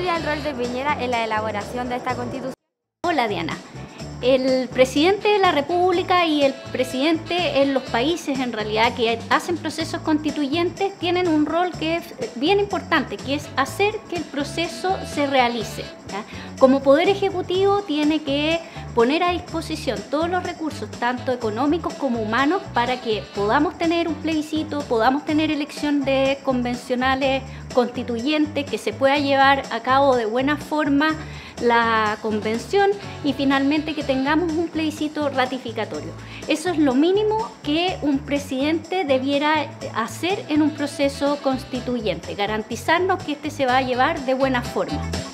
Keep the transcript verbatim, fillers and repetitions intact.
sería el rol de Piñera en la elaboración de esta Constitución? Hola Diana. El presidente de la República y el presidente en los países en realidad que hacen procesos constituyentes tienen un rol que es bien importante, que es hacer que el proceso se realice, ¿ya? Como Poder Ejecutivo tiene que poner a disposición todos los recursos, tanto económicos como humanos, para que podamos tener un plebiscito, podamos tener elección de convencionales constituyentes, que se pueda llevar a cabo de buena forma la convención y finalmente que tengamos un plebiscito ratificatorio. Eso es lo mínimo que un presidente debiera hacer en un proceso constituyente, garantizarnos que este se va a llevar de buena forma.